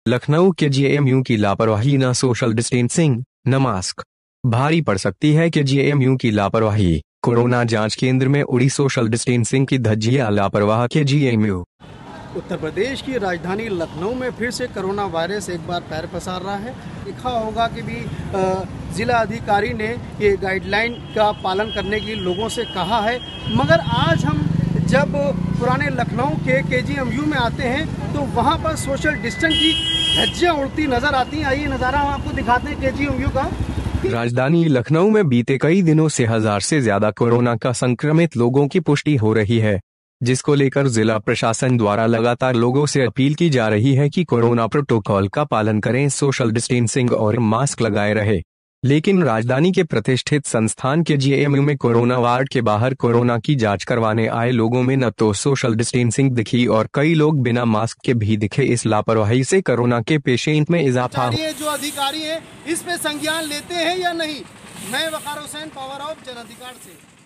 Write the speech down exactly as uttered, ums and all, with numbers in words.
लखनऊ के जेएमयू की लापरवाही, न सोशल डिस्टेंसिंग न मास्क। भारी पड़ सकती है कि जेएमयू की लापरवाही। कोरोना जांच केंद्र में उड़ी सोशल डिस्टेंसिंग की धज्जियां, लापरवाह के जेएमयू। उत्तर प्रदेश की राजधानी लखनऊ में फिर से कोरोना वायरस एक बार पैर पसार रहा है। लिखा होगा कि भी जिला अधिकारी ने ये गाइडलाइन का पालन करने के लिए लोगों से कहा है, मगर आज हम जब पुराने लखनऊ के केजीएमयू में आते हैं तो वहाँ पर सोशल डिस्टेंस की धज्जियां उड़ती नजर आती हैं। आइए नज़ारा हम आपको दिखाते हैं केजीएमयू का। राजधानी लखनऊ में बीते कई दिनों से हजार से ज्यादा कोरोना का संक्रमित लोगों की पुष्टि हो रही है, जिसको लेकर जिला प्रशासन द्वारा लगातार लोगों से अपील की जा रही है कि कोरोना प्रोटोकॉल का पालन करें, सोशल डिस्टेंसिंग और मास्क लगाए रहे। लेकिन राजधानी के प्रतिष्ठित संस्थान के जेएमयू में कोरोना वार्ड के बाहर कोरोना की जांच करवाने आए लोगों में न तो सोशल डिस्टेंसिंग दिखी और कई लोग बिना मास्क के भी दिखे। इस लापरवाही से कोरोना के पेशेंट में इजाफा हो। जो अधिकारी हैं इस पे संज्ञान लेते हैं या नहीं? मैं वकार हुसैन, पावर ऑफ जन अधिकार से।